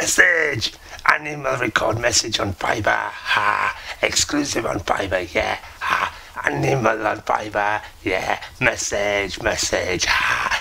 Message! Animal record message on Fiverr. Ha! Exclusive on Fiverr, yeah. Ha! Animal on Fiverr, yeah. Message. Ha!